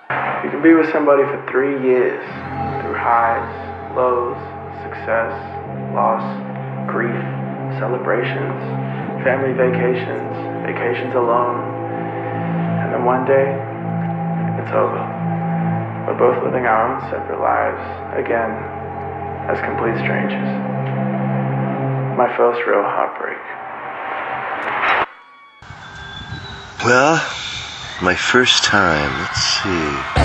You can be with somebody for 3 years, through highs, lows, success, loss, grief, celebrations, family vacations, vacations alone, and then one day, it's over. We're both living our own separate lives, again, as complete strangers. My first real heartbreak. Well, my first time, let's see.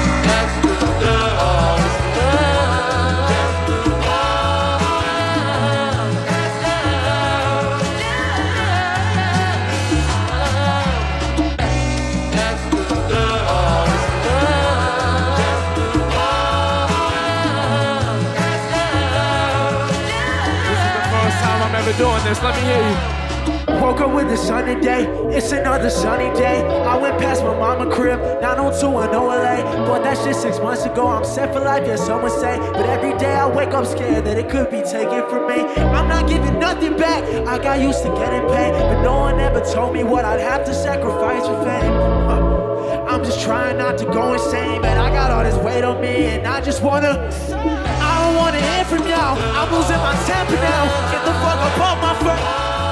Doing this, let me hear you. Woke up with the sun today, it's another sunny day. I went past my mama crib, 90210 LA. But that's just 6 months ago, I'm set for life, yeah, some would say. But every day I wake up scared that it could be taken from me. I'm not giving nothing back, I got used to getting paid. But no one ever told me what I'd have to sacrifice for fame. I'm just trying not to go insane, man. I got all this weight on me and I just wanna, I don't wanna hear from y'all. I'm losing my temper now. Get the fuck up off my front.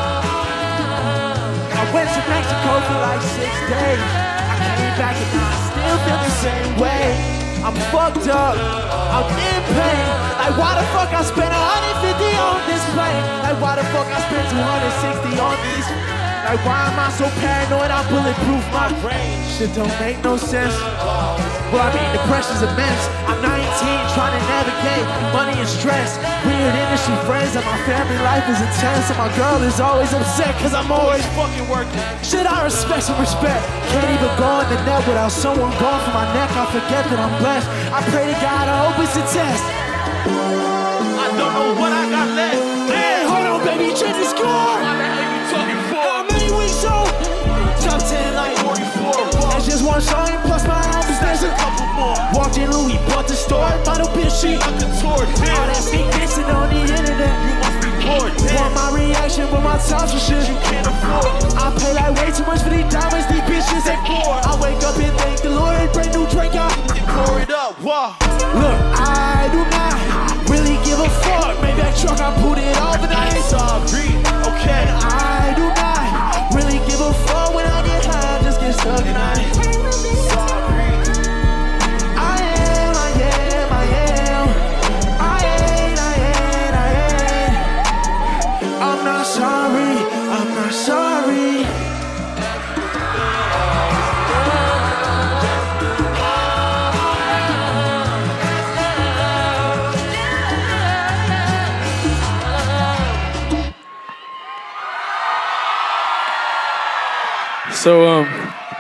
I went to Mexico for like 6 days. I came back and now I still feel the same way. I'm fucked up, I'm in pain. Like why the fuck I spent 150 on this plane? Like why the fuck I spent 260 on these? Like why am I so paranoid I bulletproof my brain? Shit don't make no sense. Well, I mean, the pressure's immense. I'm 19, trying to navigate money and stress. Weird industry friends, and my family life is intense. And my girl is always upset, cause I'm always fucking working. Shit, I respect some respect. Can't even go on the net without someone going for my neck. I forget that I'm blessed. I pray to God, I hope it's a test. I don't know what I got left. Hey, hold on, baby, check the score. What the hell you talking for? How many weeks old? Top 10 like 44. That's just one song plus my albums, there's a couple more. Walked in Louis, bought the store, model bitch, she up the tour. All that speak mixing on the internet, you must be bored. Want my reaction, but my time for shit you can't afford. I pay like way too much for these diamonds, these bitches they poor. I wake up and thank the Lord, brand new drink, y'all pour it up, wow. Look, I do not really give a fuck. Maybach truck, I put it all, but I ain't sorry, okay. I do not really give a fuck when I get high, just get stuck and I ain't sorry. I'm not sorry, I'm not sorry. So,